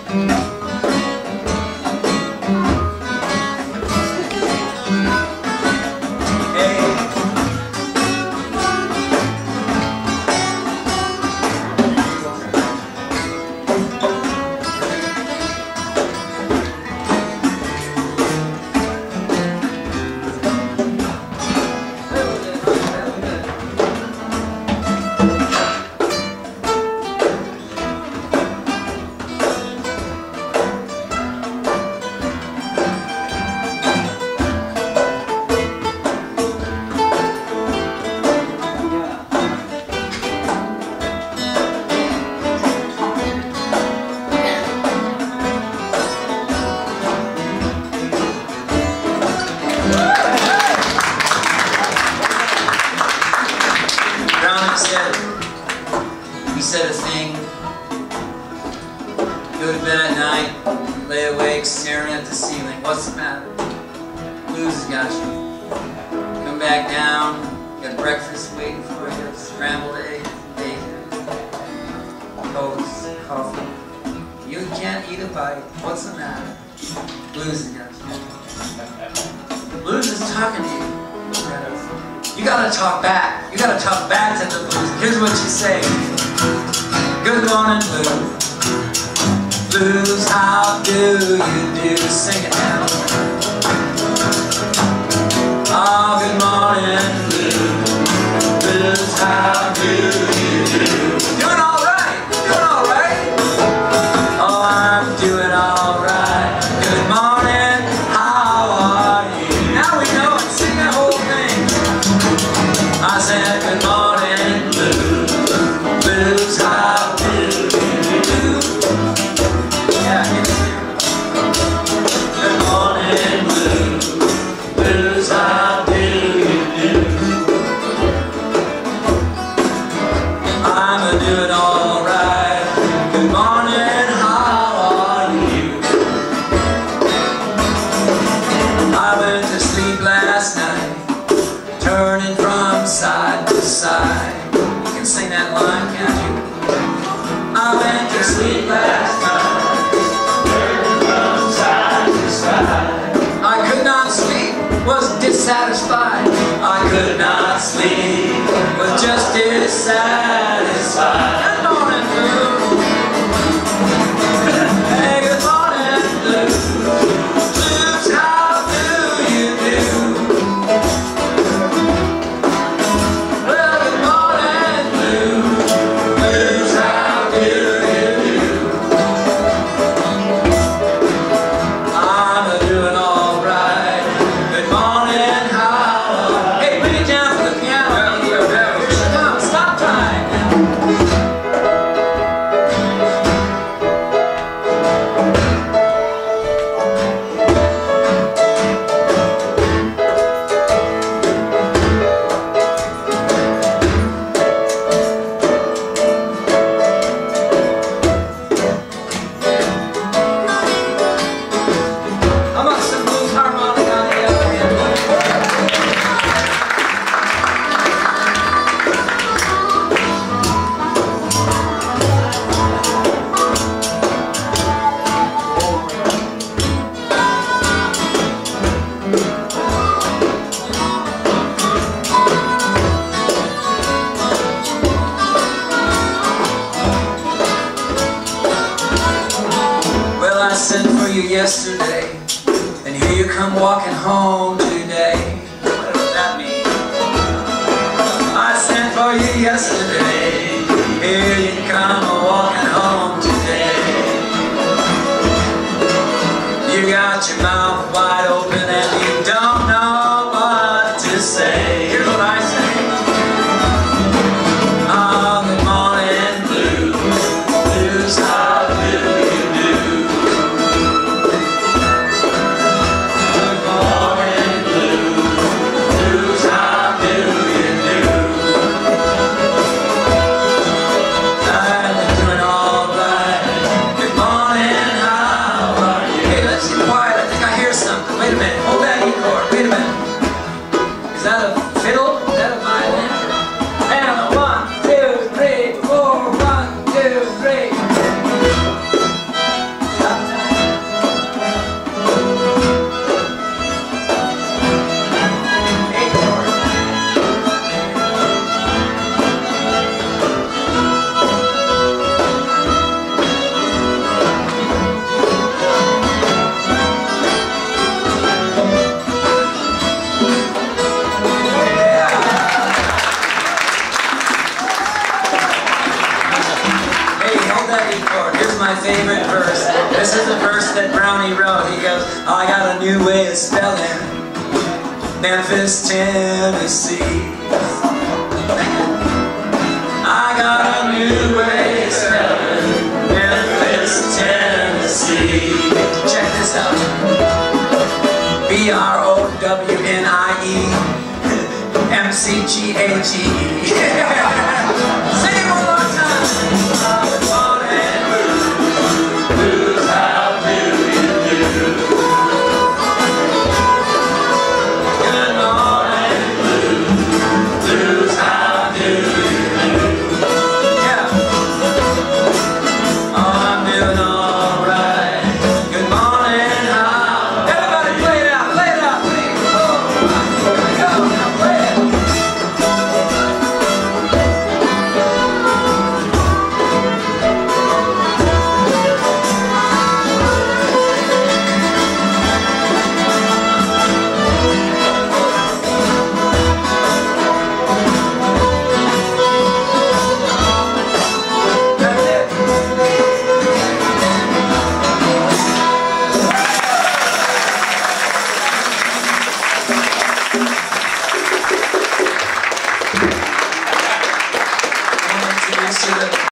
He said a thing. Go to bed at night, lay awake, staring at the ceiling. What's the matter? Blues has got you. Come back down, got breakfast waiting for you. Scrambled eggs, bacon, toast, coffee. You can't eat a bite. What's the matter? Blues has got you. Blues is talking to you. You gotta talk back. You gotta talk back to the blues. Here's what you say. Good morning, blues. Blues, how do you do? Sing it now. Oh, good morning, blues. Blues, how do you do? Doing all right. Doing all right. Oh, I'm doing all right. Good morning, how are you? Now we know it. Sing that whole thing. I said, good morning, blues. Blues, how do you do? Yeah, give it here. Good morning, blues. Blues, how do you do? I'm doing all right. Good morning, how are you? I went to sleep last night, turning from side to side. You can sing that line, can't you? I went to sleep last night, turning from side to side. I could not sleep, was dissatisfied. I could not sleep, was just dissatisfied. Good morning, blues. Hey, good morning, blues. Blues, how do you do? Well, good morning, blues. Blues, how do you do? I'm doing all right. Good morning, how? Hey, bring it down for the piano. Here she comes. Stop time. How about some blues harmonic on the other end? Well, I sent for you yesterday, and here you come walking home today. What does that mean? I sent for you yesterday, here you come walking home today. You got your mouth wide open and you don't know what to say. Here's what I say. Oh, good morning, blues. Blues, how do you do? Good morning, blues. Blues, how do you do? I'm doing all right. Good morning, how are you? Hey, let's get quiet. I think I hear something. good verse. This is a verse that Brownie wrote. He goes, I got a new way of spelling Memphis, Tennessee. I got a new way of spelling Memphis, Tennessee. Check this out. B-R-O-W-N-I-E M-C-G-A-G-E. Sing it one more time. Morning blues, how do you do? Good morning blues, how do you do? Yeah. Oh, I'm doing all right. Good morning, how? Everybody play it out, please. Oh, go, now play it.